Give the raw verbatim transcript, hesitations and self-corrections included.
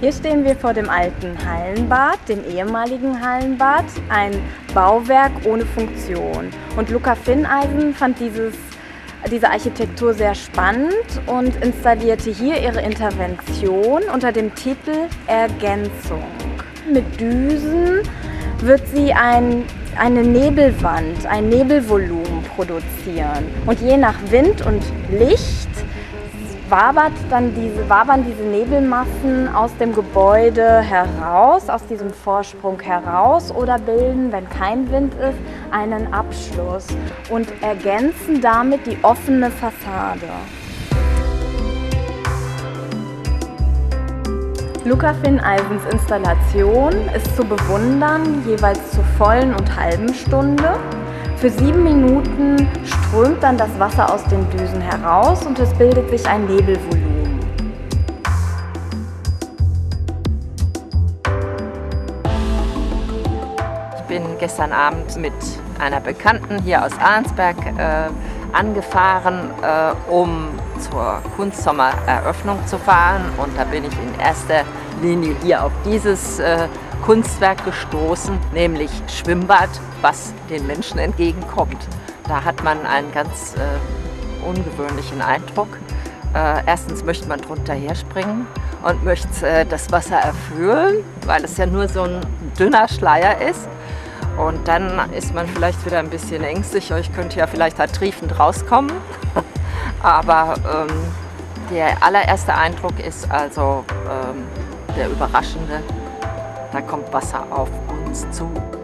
Hier stehen wir vor dem alten Hallenbad, dem ehemaligen Hallenbad, ein Bauwerk ohne Funktion. Und Luca Finneisen fand dieses, diese Architektur sehr spannend und installierte hier ihre Intervention unter dem Titel Ergänzung. Mit Düsen wird sie ein, eine Nebelwand, ein Nebelvolumen produzieren. Und je nach Wind und Licht wabert dann diese, wabern diese Nebelmassen aus dem Gebäude heraus, aus diesem Vorsprung heraus oder bilden, wenn kein Wind ist, einen Abschluss und ergänzen damit die offene Fassade. Luca Finneisens Installation ist zu bewundern, jeweils zur vollen und halben Stunde. Für sieben Minuten strömt dann das Wasser aus den Düsen heraus und es bildet sich ein Nebelvolumen. Ich bin gestern Abend mit einer Bekannten hier aus Arnsberg äh, angefahren, äh, um zur Kunstsommereröffnung zu fahren. Und da bin ich in erster Linie hier auf dieses äh, Kunstwerk gestoßen, nämlich Schwimmbad, was den Menschen entgegenkommt. Da hat man einen ganz äh, ungewöhnlichen Eindruck. Äh, erstens möchte man drunter herspringen und möchte äh, das Wasser erfüllen, weil es ja nur so ein dünner Schleier ist. Und dann ist man vielleicht wieder ein bisschen ängstlich, ich könnte ja vielleicht da triefend rauskommen. Aber ähm, der allererste Eindruck ist also ähm, der überraschende. Da kommt Wasser auf uns zu.